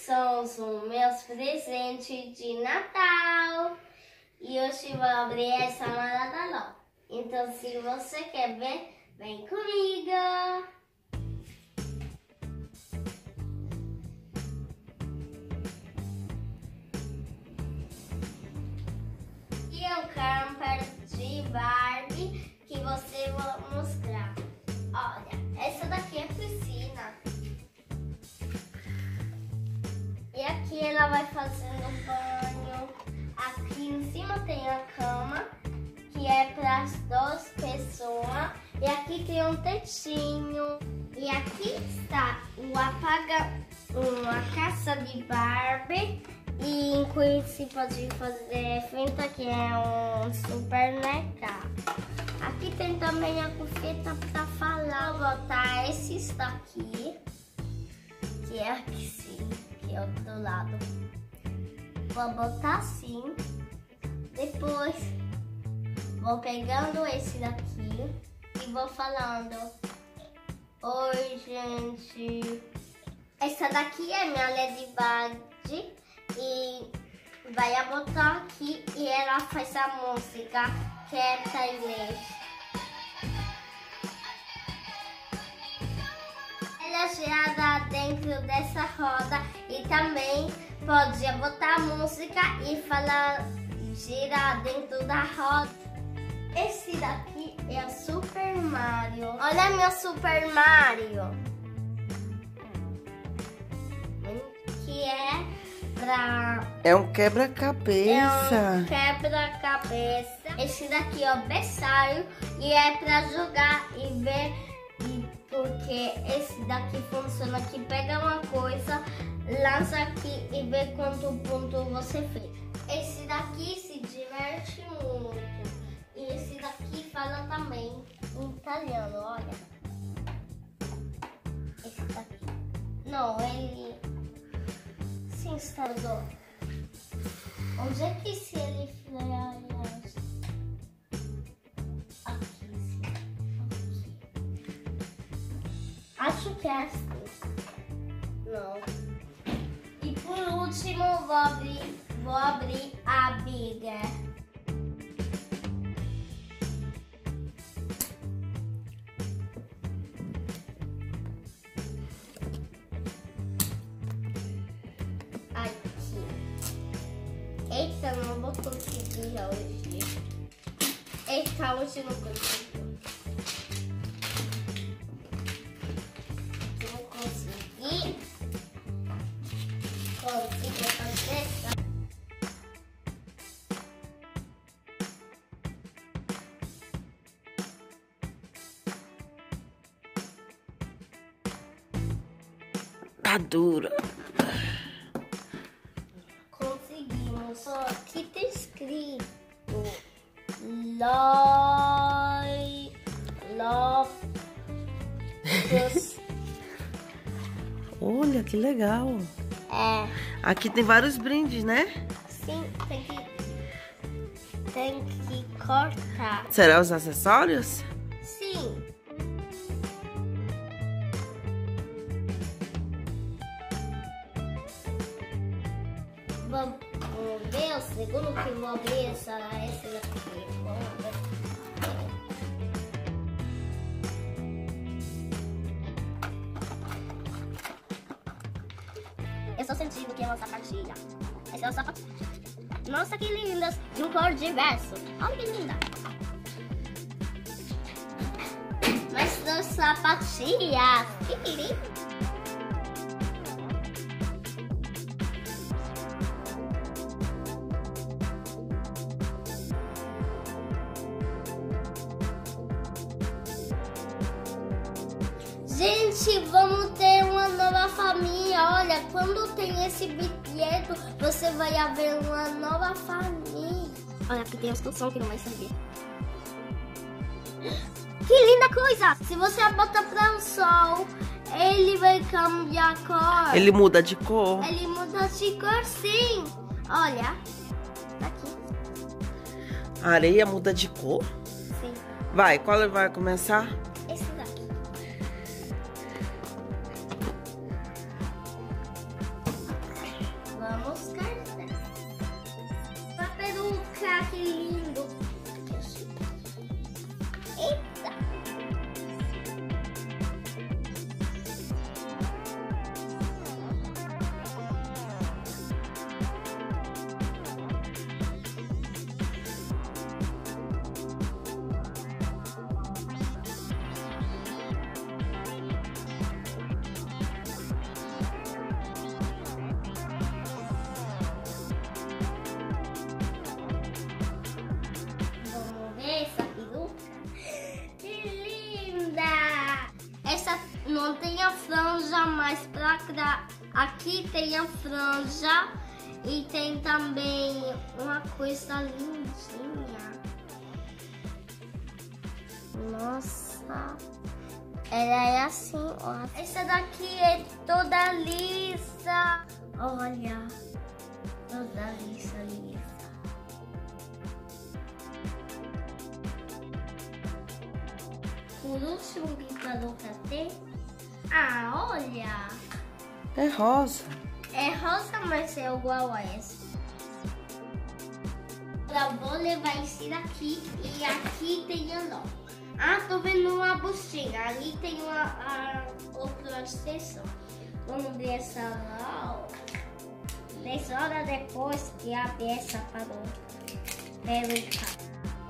são os meus presentes de Natal. E hoje vou abrir essa mala da Ló. Então, se você quer ver, vem comigo! E é um camper de Barbie que você vai mostrar. Olha, essa daqui é piscina. E aqui ela vai fazendo banho. Aqui em cima tem a cama, que é para as 2 pessoas. E aqui tem um tetinho. E aqui está uma caça de Barbie. E enquanto se pode fazer finta, que é um supermercado. Aqui tem também a cufeta para falar. Vou botar esses daqui, que é aqui sim, que é do lado. Vou botar assim. Depois vou pegando esse daqui e vou falando: oi, gente. Essa daqui é minha Ladybug e vai botar aqui e ela faz a música que é pra inglês. Ela gira dentro dessa roda e também pode botar a música e falar, girar dentro da roda. Esse daqui é o Super Mario. Olha meu Super Mario. Que é pra... É um quebra-cabeça. É um quebra-cabeça. Esse daqui é o berçário e é pra jogar e ver. Porque esse daqui funciona que pega uma coisa, lança aqui e vê quanto ponto você fez. Esse daqui se diverte muito. E esse daqui fala também em italiano, olha. Esse daqui. Não, ele se instalou. Onde é que se ele faz? Aqui, sim. Aqui. Acho que é assim. Não. E por último, vou abrir a biga. Aqui. Eita, não vou conseguir hoje. Eita, hoje não consigo. Consigo fazer essa. Tá dura. Conseguimos. Só que tá escrito Locus. Olha, que legal. É. Aqui tem vários brindes, né? Sim, tem que cortar. Será os acessórios? Sim. Vamos ver o segundo que vou abrir essa daqui. Vamos ver. Eu estou sentindo que é uma sapatilha. Essa é uma sapatilha. Nossa, que lindas! De um cor diverso. Olha que linda! Mas são sapatilhas. Que lindo! Gente, vamos ter uma nova família. Olha, quando tem esse bilhete, você vai haver uma nova família. Olha, aqui tem a instrução que não vai servir. Que linda coisa! Se você botar para o sol, ele vai cambiar a cor. Ele muda de cor. Ele muda de cor, sim. Olha, aqui. A areia muda de cor? Sim. Vai, qual vai começar? Esse daqui. franja mais pra cá. Aqui tem a franja e tem também uma coisa lindinha. Nossa, ela é assim, ó. Essa daqui é toda lisa. Olha, toda lisa, lisa. Por último, que falou pra ter. Ah, olha. É rosa. É rosa, mas é igual a essa. Eu vou levar esse daqui e aqui tem a nó. Ah, tô vendo uma buchinha. Ali tem uma outra extensão. Vamos ver essa nó. 10 horas depois que a peça parou. Perguntar.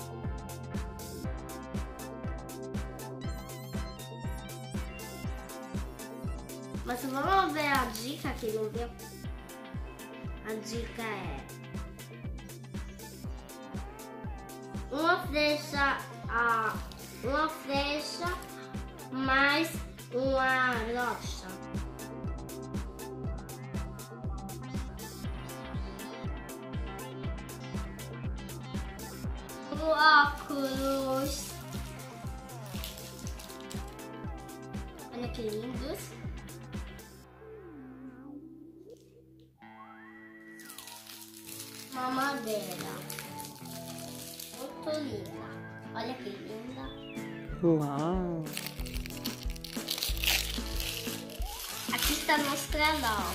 Mas vamos ver a dica que não deu. A dica é uma flecha mais uma rocha. O óculos. Olha que lindos. Mamadeira. Muito linda. Olha que linda. Uau. Aqui está nosso trenó.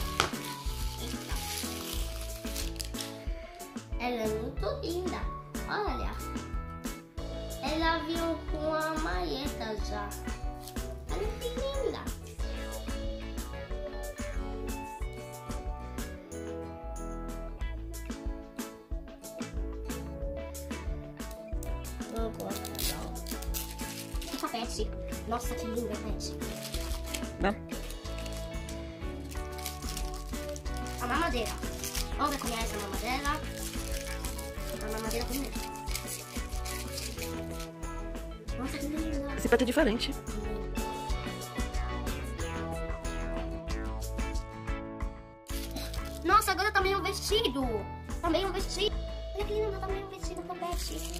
Ela é muito linda. Olha. Ela viu com a malheta já. Olha que linda. Que tapete. Nossa, que lindo tapete. Não. A mamadeira. Vamos ver como é essa mamadeira. A mamadeira primeiro. Nossa, que linda. Esse prato é diferente. Nossa, agora também um vestido. Também um vestido. Olha que lindo, também um vestido tapete.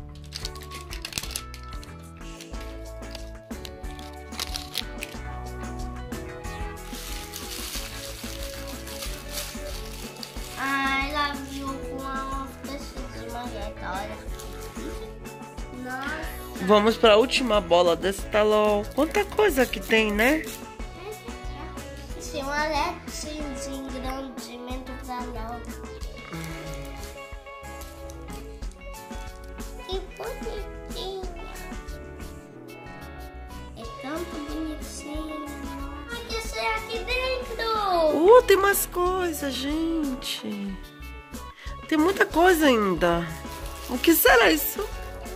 Ah, ela viu com uma vestido de malheta, olha. Nossa. Vamos para a última bola desse talão. Quanta coisa que tem, né? Tem um alertinho de engrandimento pra não. Que bonitinha. É tanto bonitinho. Ai, que sei aqui dentro. Tem mais coisa, gente. Tem muita coisa ainda. O que será isso?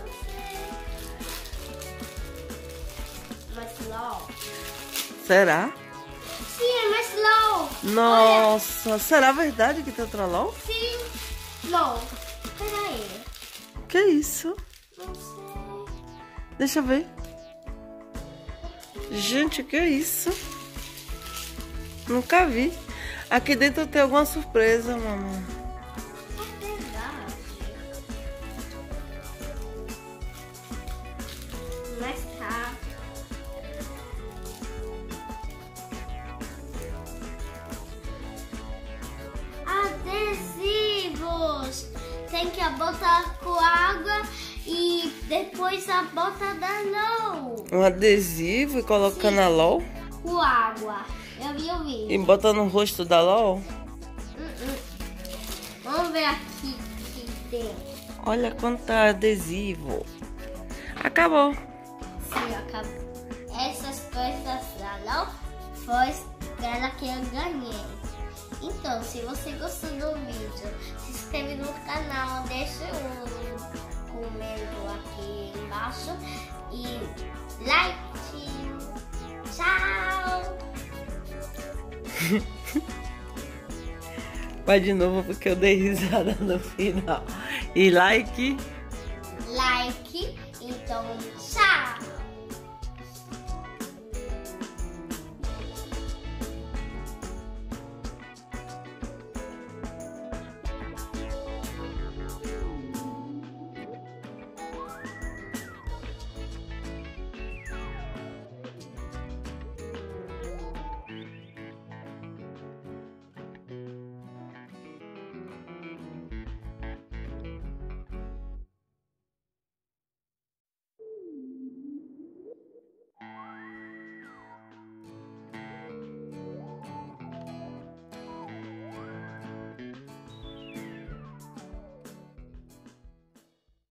Mais slow. Será? Sim, é mais slow. Nossa, será verdade que tem outra LOL? Sim. Slow. Peraí. Que isso? Não sei. Deixa eu ver. Gente, que é isso? Nunca vi. Aqui dentro tem alguma surpresa, mamãe. É verdade. Mas tá. Adesivos. Tem que botar com água e depois a bota da LOL. Um adesivo e coloca na LOL? Com água. Eu vi o vídeo. E bota no rosto da LOL? Vamos ver aqui que tem. Olha quanto adesivo. Acabou. Sim, acabou. Essas coisas da LOL foi aquela que eu ganhei. Então, se você gostou do vídeo, se inscreve no canal, deixa um comento aqui embaixo e like. Tchau! Vai de novo porque eu dei risada no final. E like. Like, então